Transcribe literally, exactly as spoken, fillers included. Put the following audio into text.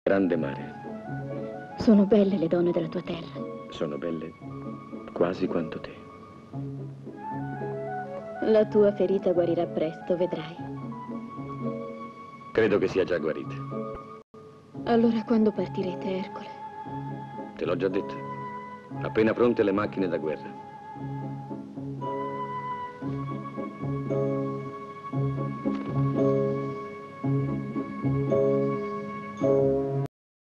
Grande mare. Sono belle le donne della tua terra. Sono belle quasi quanto te. La tua ferita guarirà presto, vedrai. Credo che sia già guarita. Allora quando partirete, Ercole? Te l'ho già detto. Appena pronte le macchine da guerra.